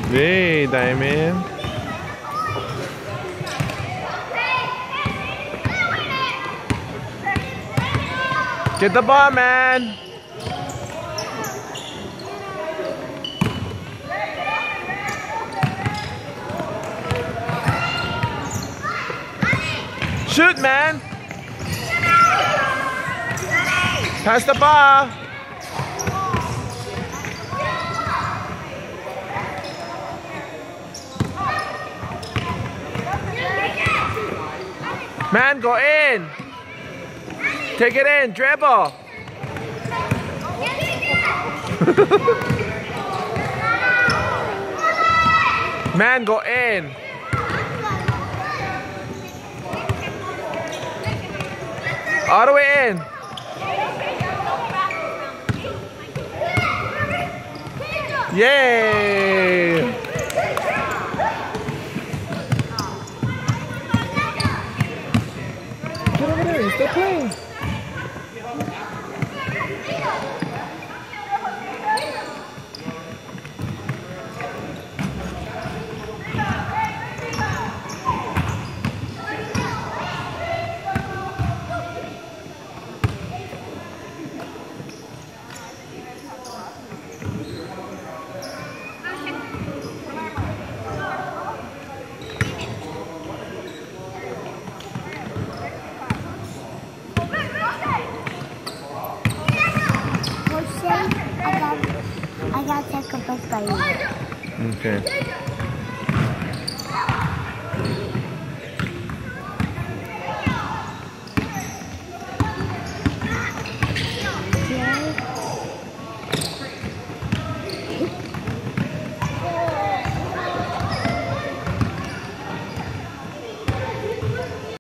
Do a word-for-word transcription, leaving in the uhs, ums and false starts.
Hey, Diamond. Get the ball, man. Shoot, man. Pass the ball. Man, go in. Take it in, dribble. Man, go in. All the way in. Yay! Get over there, he's still playing. I got, I got to take a bus by you. Okay.